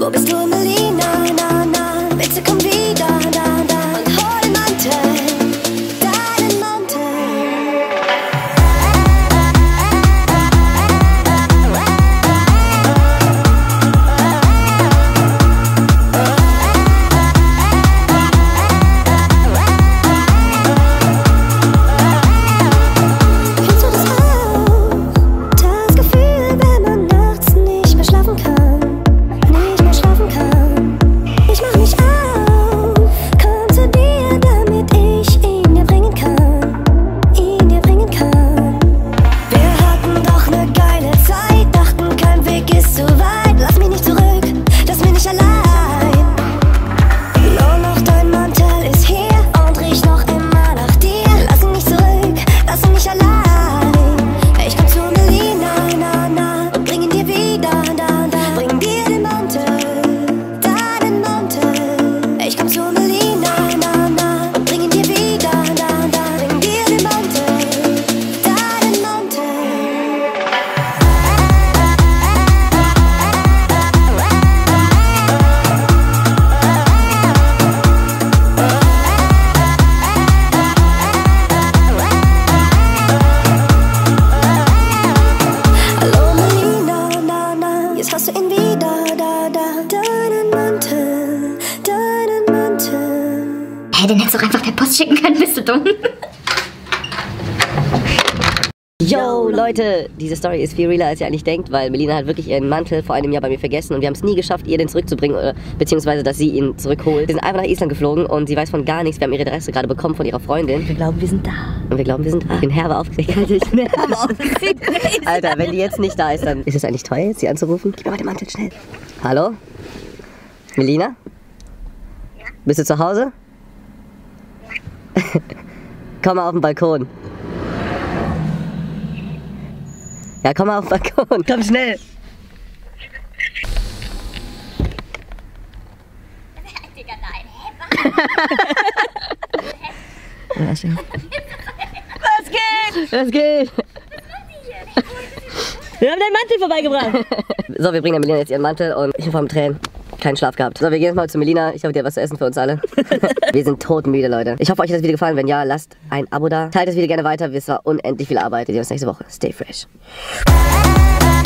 Wo bist du, Melina? Na, na, bitte komm wieder, da, da. Und hol den Mantel, deinen Mantel. Kennst du das auch? Das Gefühl, wenn man nachts nicht mehr schlafen kann. Nicht mehr schlafen kann. Ich mach mich auf, komm zu dir, damit ich ihn dir bringen kann. Ihn dir bringen kann. Wir hatten doch ne geile Zeit, dachten kein Weg ist zu weit. Lass mich nicht zurück, lass mich nicht allein. Nur noch dein Mantel ist hier und riecht noch immer nach dir. Lass ihn nicht zurück, lass ihn nicht allein. Ich komm zu Melina, na, na, und bring ihn dir wieder, da, da. Bring dir den Mantel, deinen Mantel. Ich komm zu Melina, na, na, und bring ihn dir wieder, da, da. Bring dir den Mantel, deinen Mantel. Hallo Melina, na, na, jetzt hast du ihn wieder, da, da. Deinen Mantel, deinen Mantel. Hä, den hättest du doch einfach per Post schicken können, bist du dumm? Yo, Leute, diese Story ist viel realer, als ihr eigentlich denkt, weil Melina hat wirklich ihren Mantel vor einem Jahr bei mir vergessen und wir haben es nie geschafft, ihr den zurückzubringen, oder beziehungsweise, dass sie ihn zurückholt. Wir sind einfach nach Island geflogen und sie weiß von gar nichts. Wir haben ihre Adresse gerade bekommen von ihrer Freundin. Wir glauben, wir sind da. Und wir glauben, wir sind da. Ich bin herbe aufgeregt. Alter, ich bin herbe aufgeregt. Alter, wenn die jetzt nicht da ist, dann ist es eigentlich teuer, jetzt sie anzurufen. Gib mir mal den Mantel, schnell. Hallo? Melina? Ja? Bist du zu Hause? Ja. Komm mal auf den Balkon. Ja, komm mal auf den Balkon. Komm schnell. Digga, nein. Hä, Was geht? Was geht? Wir haben deinen Mantel vorbeigebracht. So, wir bringen der Melina jetzt ihren Mantel und ich bin vom Tränen. Keinen Schlaf gehabt. So, wir gehen jetzt mal zu Melina. Ich hoffe, die hat was zu essen für uns alle. Wir sind todmüde, Leute. Ich hoffe, euch hat das Video gefallen. Wenn ja, lasst ein Abo da. Teilt das Video gerne weiter. Es war unendlich viel Arbeit. Wir sehen uns nächste Woche. Stay fresh.